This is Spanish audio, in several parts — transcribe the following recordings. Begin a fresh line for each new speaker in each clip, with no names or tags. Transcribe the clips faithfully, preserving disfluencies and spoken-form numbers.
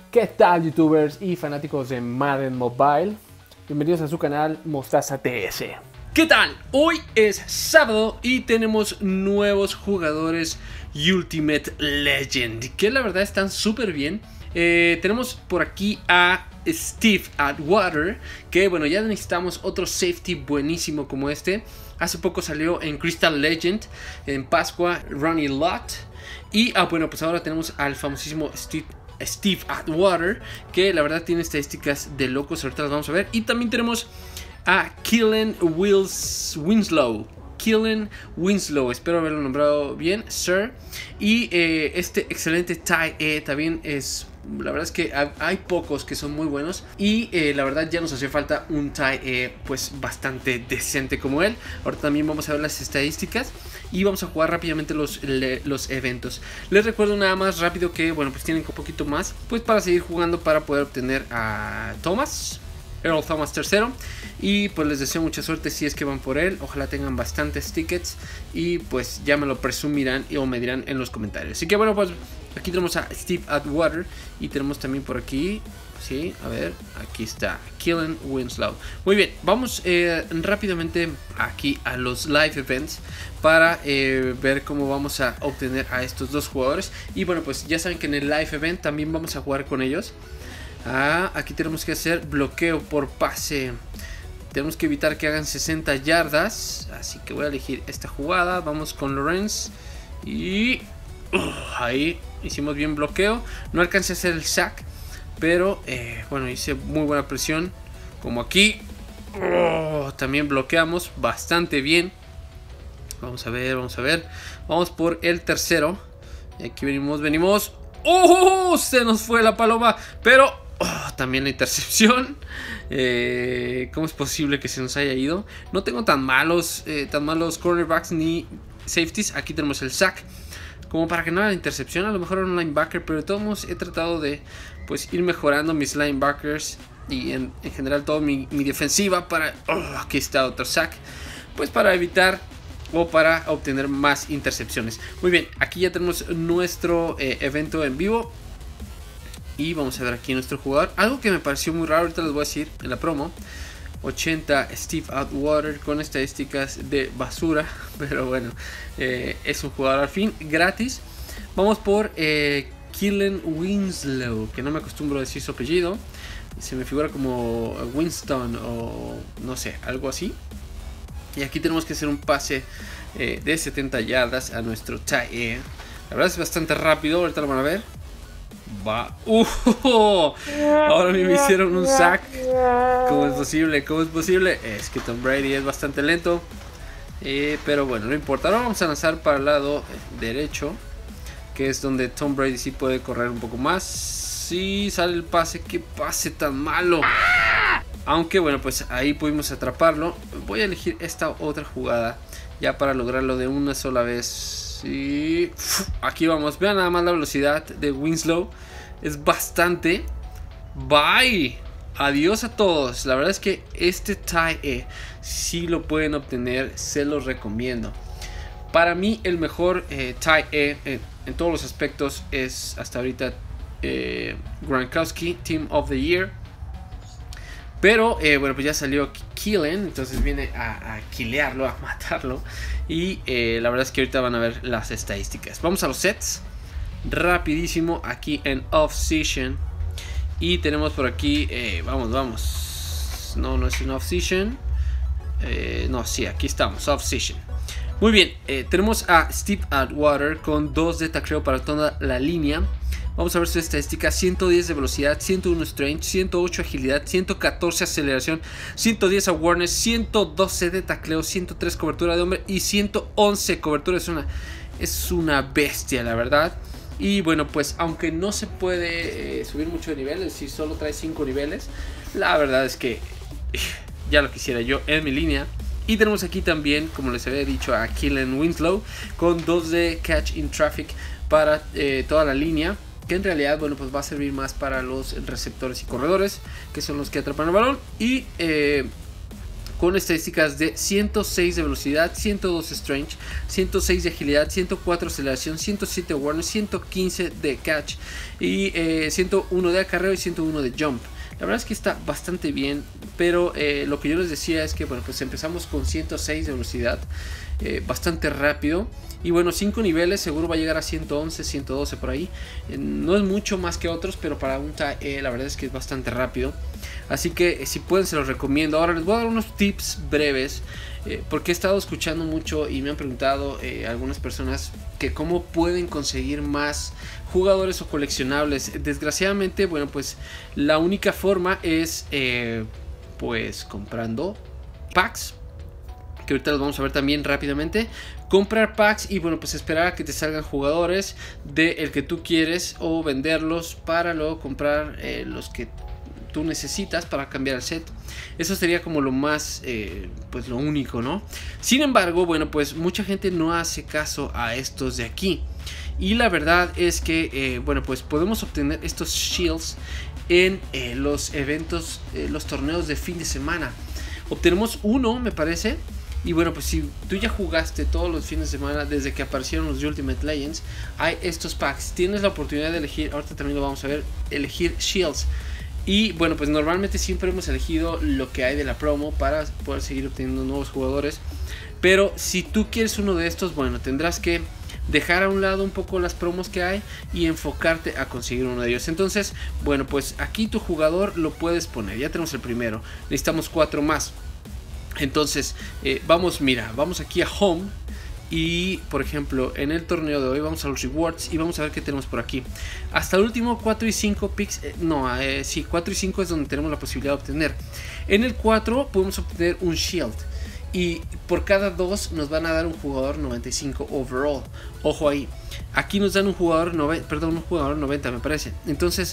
¿Qué tal, youtubers y fanáticos de Madden Mobile? Bienvenidos a su canal Mostaza T S.
¿Qué tal? Hoy es sábado y tenemos nuevos jugadores Ultimate Legend, que la verdad están súper bien. Eh, tenemos por aquí a Steve Atwater, que bueno, ya necesitamos otro safety buenísimo como este. Hace poco salió en Crystal Legend, en Pascua, Ronnie Lott. Y ah, bueno, pues ahora tenemos al famosísimo Steve Steve Atwater, que la verdad tiene estadísticas de locos. Ahorita las vamos a ver. Y también tenemos a Kellen Wills Winslow. Kellen Winslow, espero haberlo nombrado bien, sir. Y eh, este excelente Ty E también es... La verdad es que hay pocos que son muy buenos. Y eh, la verdad ya nos hace falta un Ty E pues bastante decente como él. Ahorita también vamos a ver las estadísticas y vamos a jugar rápidamente los, le, los eventos. Les recuerdo nada más rápido que bueno, pues tienen un poquito más pues para seguir jugando, para poder obtener a Thomas, Earl Thomas tercero. Y pues les deseo mucha suerte si es que van por él. Ojalá tengan bastantes tickets y pues ya me lo presumirán o me dirán en los comentarios. Así que bueno, pues aquí tenemos a Steve Atwater y tenemos también por aquí, sí, a ver, aquí está Kellen Winslow. Muy bien, vamos eh, rápidamente aquí a los live events para eh, ver cómo vamos a obtener a estos dos jugadores. Y bueno, pues ya saben que en el live event también vamos a jugar con ellos. Ah, aquí tenemos que hacer bloqueo por pase. Tenemos que evitar que hagan sesenta yardas. Así que voy a elegir esta jugada. Vamos con Lorenz. Y uh, ahí hicimos bien bloqueo. No alcancé a hacer el sack, pero eh, bueno, hice muy buena presión. Como aquí. Uh, también bloqueamos bastante bien. Vamos a ver, vamos a ver. Vamos por el tercero. Y aquí venimos, venimos. ¡Oh! Se nos fue la paloma. Pero oh, también la intercepción. Eh, ¿Cómo es posible que se nos haya ido? No tengo tan malos, eh, tan malos cornerbacks ni safeties. Aquí tenemos el sack, como para que no haya intercepción. A lo mejor era un linebacker, pero de todos modos he tratado de pues ir mejorando mis linebackers y en, en general toda mi, mi defensiva para... Oh, aquí está otro sack. Pues para evitar o para obtener más intercepciones. Muy bien, aquí ya tenemos nuestro eh, evento en vivo. Y vamos a ver aquí nuestro jugador. Algo que me pareció muy raro, ahorita les voy a decir en la promo. ochenta Steve Atwater con estadísticas de basura. Pero bueno, eh, es un jugador al fin gratis. Vamos por eh, Kellen Winslow, que no me acostumbro a decir su apellido. Se me figura como Winston o no sé, algo así. Y aquí tenemos que hacer un pase eh, de setenta yardas a nuestro Ty E. La verdad es bastante rápido, ahorita lo van a ver. Va. Uh, ahora me hicieron un sack. ¿Cómo es posible? ¿Cómo es posible? Es que Tom Brady es bastante lento. Eh, pero bueno, no importa. Ahora vamos a lanzar para el lado derecho, que es donde Tom Brady sí puede correr un poco más. Sí, sale el pase. ¡Qué pase tan malo! Aunque bueno, pues ahí pudimos atraparlo. Voy a elegir esta otra jugada ya para lograrlo de una sola vez. Y aquí vamos. Vean nada más la velocidad de Winslow. Es bastante. Bye. Adiós a todos. La verdad es que este Ty E sí lo pueden obtener. Se los recomiendo. Para mí el mejor eh, Ty E en, en todos los aspectos es hasta ahorita eh, Gronkowski, Team of the Year. Pero eh, bueno, pues ya salió Kellen, entonces viene a, a killearlo, a matarlo. Y eh, la verdad es que ahorita van a ver las estadísticas. Vamos a los sets. Rapidísimo, aquí en Off-Season. Y tenemos por aquí, eh, vamos, vamos. No, no es en Off-Season. Eh, no, sí, aquí estamos, Off-Season. Muy bien, eh, tenemos a Steve Atwater con dos de tacleo para toda la línea. Vamos a ver su estadística: ciento diez de velocidad, ciento uno strength, ciento ocho agilidad, ciento catorce aceleración, ciento diez awareness, ciento doce de tacleo, ciento tres cobertura de hombre y ciento once cobertura. Es una, es una bestia, la verdad. Y bueno, pues aunque no se puede eh, subir mucho de nivel, es decir, solo trae cinco niveles, la verdad es que ya lo quisiera yo en mi línea. Y tenemos aquí también, como les había dicho, a Kellen Winslow con dos de catch in traffic para eh, toda la línea, que en realidad, bueno, pues va a servir más para los receptores y corredores, que son los que atrapan el balón. Y eh, con estadísticas de ciento seis de velocidad, ciento dos strength, ciento seis de agilidad, ciento cuatro aceleración, ciento siete awareness, ciento quince de catch y eh, ciento uno de acarreo y ciento uno de jump. La verdad es que está bastante bien, pero eh, lo que yo les decía es que bueno, pues empezamos con ciento seis de velocidad, eh, bastante rápido. Y bueno, cinco niveles, seguro va a llegar a ciento once, ciento doce por ahí. Eh, no es mucho más que otros, pero para un T A E la verdad es que es bastante rápido. Así que eh, si pueden se los recomiendo. Ahora les voy a dar unos tips breves, eh, porque he estado escuchando mucho y me han preguntado eh, algunas personas que cómo pueden conseguir más jugadores o coleccionables. Desgraciadamente, bueno, pues la única forma es eh, pues comprando packs, que ahorita los vamos a ver también rápidamente. Comprar packs y bueno, pues esperar a que te salgan jugadores de el que tú quieres o venderlos para luego comprar eh, los que tú necesitas para cambiar el set. Eso sería como lo más, eh, pues lo único, ¿no? Sin embargo, bueno, pues mucha gente no hace caso a estos de aquí. Y la verdad es que, eh, bueno, pues podemos obtener estos shields en eh, los eventos, eh, los torneos de fin de semana. Obtenemos uno, me parece. Y bueno, pues si tú ya jugaste todos los fines de semana desde que aparecieron los Ultimate Legends, hay estos packs. Tienes la oportunidad de elegir, ahorita también lo vamos a ver, elegir shields. Y bueno, pues normalmente siempre hemos elegido lo que hay de la promo para poder seguir obteniendo nuevos jugadores. Pero si tú quieres uno de estos, bueno, tendrás que dejar a un lado un poco las promos que hay y enfocarte a conseguir uno de ellos. Entonces, bueno, pues aquí tu jugador lo puedes poner. Ya tenemos el primero, necesitamos cuatro más. Entonces, eh, vamos, mira, vamos aquí a Home. Y por ejemplo, en el torneo de hoy vamos a los rewards y vamos a ver qué tenemos por aquí. Hasta el último cuatro y cinco picks, eh, no, eh, sí, cuatro y cinco es donde tenemos la posibilidad de obtener. En el cuatro podemos obtener un shield. Y por cada dos nos van a dar un jugador noventa y cinco overall. Ojo ahí, aquí nos dan un jugador noventa, perdón, un jugador noventa me parece. Entonces,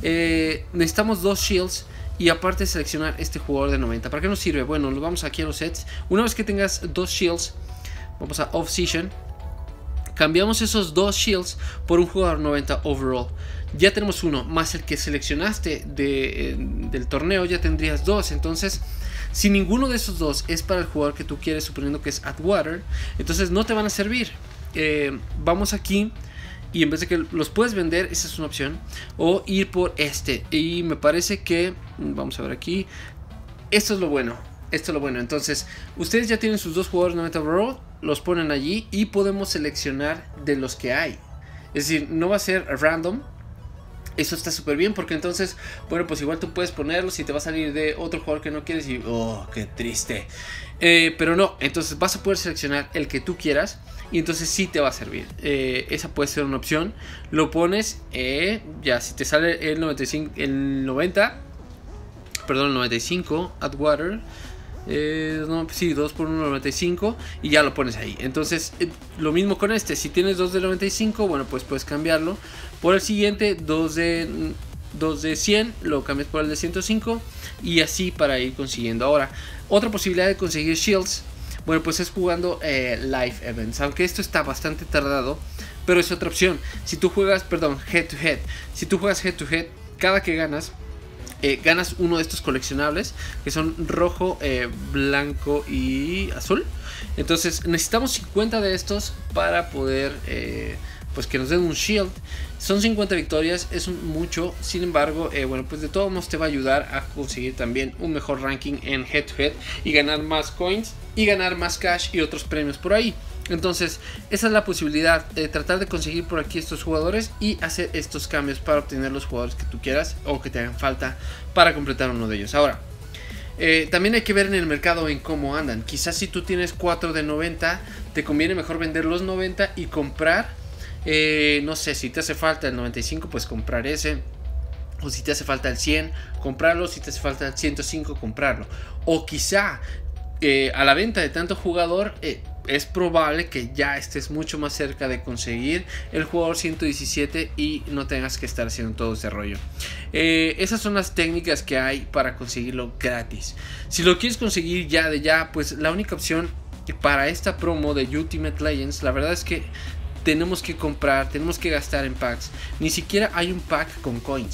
eh, necesitamos dos shields. Y aparte seleccionar este jugador de noventa. ¿Para qué nos sirve? Bueno, nos vamos aquí a los sets. Una vez que tengas dos shields, vamos a Off Season. Cambiamos esos dos shields por un jugador noventa overall. Ya tenemos uno, más el que seleccionaste de, eh, del torneo, ya tendrías dos. Entonces, si ninguno de esos dos es para el jugador que tú quieres, suponiendo que es Atwater, entonces no te van a servir. Eh, vamos aquí. Y en vez de que los puedes vender, esa es una opción. O ir por este. Y me parece que, vamos a ver aquí, esto es lo bueno. Esto es lo bueno. Entonces, ustedes ya tienen sus dos jugadores noventa overall, los ponen allí y podemos seleccionar de los que hay. Es decir, no va a ser random. Eso está súper bien porque entonces, bueno, pues igual tú puedes ponerlos y te va a salir de otro jugador que no quieres y, oh, qué triste. Eh, pero no, entonces vas a poder seleccionar el que tú quieras y entonces sí te va a servir. Eh, esa puede ser una opción. Lo pones, eh, ya si te sale el noventa y cinco, el noventa, perdón, el noventa y cinco, Atwater. Eh, no, sí, dos por uno noventa y cinco y ya lo pones ahí. Entonces eh, lo mismo con este. Si tienes dos de noventa y cinco, bueno, pues puedes cambiarlo por el siguiente. Dos de, dos de cien, lo cambias por el de ciento cinco y así para ir consiguiendo. Ahora, otra posibilidad de conseguir shields, bueno, pues es jugando eh, live events. Aunque esto está bastante tardado, pero es otra opción. Si tú juegas, perdón, head to head. Si tú juegas head to head, cada que ganas Eh, ganas uno de estos coleccionables que son rojo, eh, blanco y azul. Entonces necesitamos cincuenta de estos para poder eh, pues que nos den un shield. Son cincuenta victorias, es un, mucho. Sin embargo, eh, bueno, pues de todos modos te va a ayudar a conseguir también un mejor ranking en head to head y ganar más coins y ganar más cash y otros premios por ahí. Entonces, esa es la posibilidad de tratar de conseguir por aquí estos jugadores y hacer estos cambios para obtener los jugadores que tú quieras o que te hagan falta para completar uno de ellos. Ahora, eh, también hay que ver en el mercado en cómo andan. Quizás si tú tienes cuatro de noventa, te conviene mejor vender los noventa y comprar, eh, no sé, si te hace falta el noventa y cinco, pues comprar ese. O si te hace falta el cien, comprarlo. Si te hace falta el ciento cinco, comprarlo. O quizá eh, a la venta de tanto jugador, eh, es probable que ya estés mucho más cerca de conseguir el jugador ciento diecisiete y no tengas que estar haciendo todo este rollo. Eh, esas son las técnicas que hay para conseguirlo gratis. Si lo quieres conseguir ya de ya, pues la única opción para esta promo de Ultimate Legends, la verdad es que tenemos que comprar, tenemos que gastar en packs. Ni siquiera hay un pack con coins.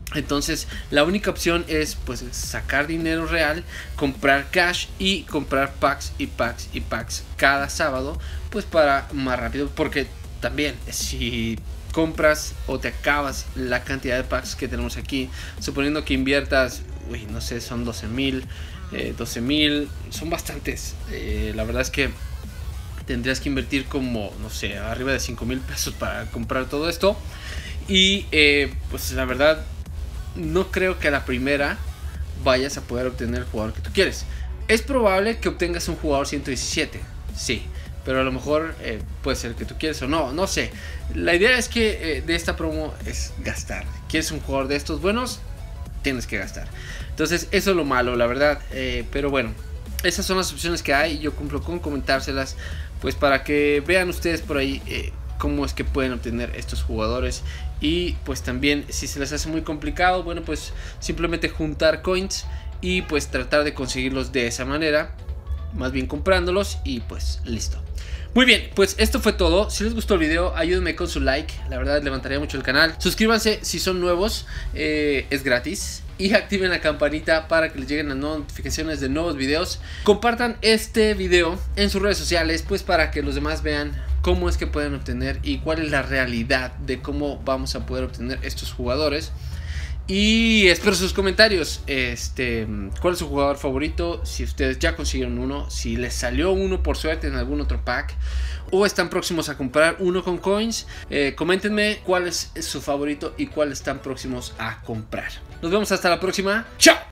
Entonces la única opción es pues sacar dinero real, comprar cash y comprar packs y packs y packs cada sábado, pues para más rápido, porque también si compras o te acabas la cantidad de packs que tenemos aquí, suponiendo que inviertas, uy, no sé, son doce mil, eh, doce mil, son bastantes, eh, la verdad es que tendrías que invertir como, no sé, arriba de cinco mil pesos para comprar todo esto. Y eh, pues la verdad, no creo que a la primera vayas a poder obtener el jugador que tú quieres. Es probable que obtengas un jugador ciento diecisiete, sí, pero a lo mejor eh, puede ser el que tú quieres o no, no sé. La idea es que eh, de esta promo es gastar. ¿Quieres un jugador de estos buenos? Tienes que gastar. Entonces eso es lo malo, la verdad, eh, pero bueno, esas son las opciones que hay. Yo cumplo con comentárselas, pues para que vean ustedes por ahí eh, cómo es que pueden obtener estos jugadores. Y pues también si se les hace muy complicado, bueno, pues simplemente juntar coins y pues tratar de conseguirlos de esa manera, más bien comprándolos, y pues listo. Muy bien, pues esto fue todo. Si les gustó el video, ayúdenme con su like, la verdad levantaría mucho el canal. Suscríbanse si son nuevos, eh, es gratis. Y activen la campanita para que les lleguen las notificaciones de nuevos videos. Compartan este video en sus redes sociales, pues para que los demás vean cómo es que pueden obtener y cuál es la realidad de cómo vamos a poder obtener estos jugadores. Y espero sus comentarios. Este, ¿cuál es su jugador favorito? Si ustedes ya consiguieron uno, si les salió uno por suerte en algún otro pack, o están próximos a comprar uno con coins, eh, coméntenme cuál es su favorito y cuál están próximos a comprar. Nos vemos hasta la próxima. ¡Chao!